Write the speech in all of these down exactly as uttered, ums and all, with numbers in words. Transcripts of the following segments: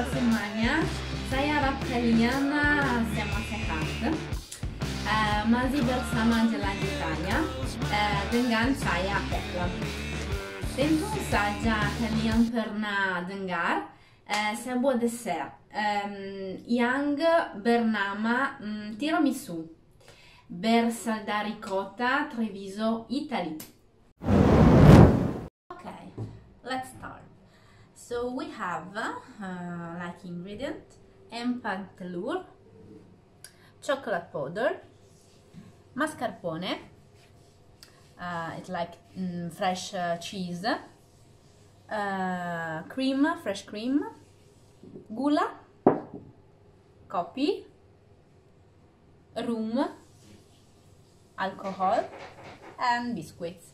semuanya, saya harap kalian semua sehat. Uh, masih bersama lanjutannya uh, dengan saya Tekla. Tentu saja kalian pernah dengar uh, sebuah dessert um, yang bernama um, tiramisu berasal dari kota Treviso, Italia. Okay, let's start. So we have uh, like ingredient empantellure, chocolate powder, mascarpone, uh, it's like mm, fresh uh, cheese, uh, cream, fresh cream, gula, coffee, rum, alcohol, and biscuits.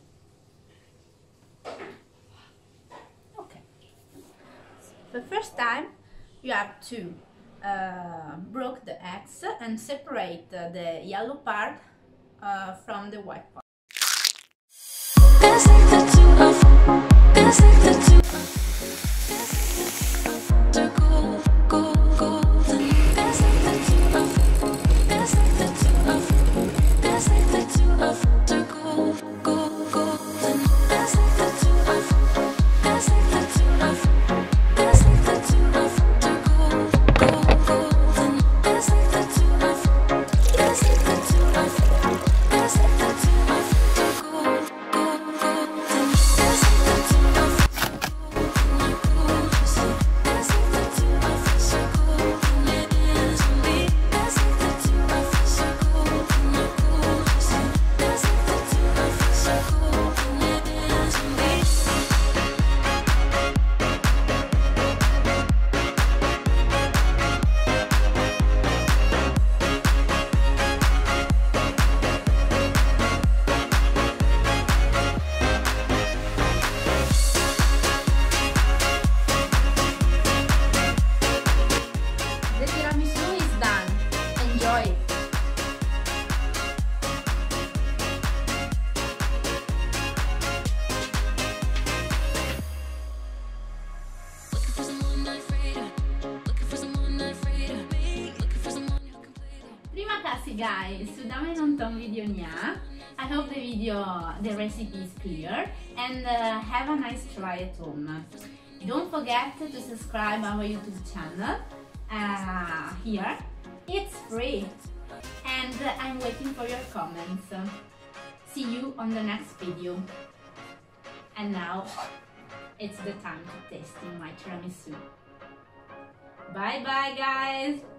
Okay. The first time you have to uh, break the eggs and separate uh, the yellow part uh, from the white part. Terima kasih guys sudah menonton videonya. I hope the video, the recipe is clear and uh, have a nice try at home. Don't forget to subscribe our YouTube channel uh, here. It's free and uh, I'm waiting for your comments. See you on the next video. And now it's the time to tasting my tiramisu. Bye bye guys!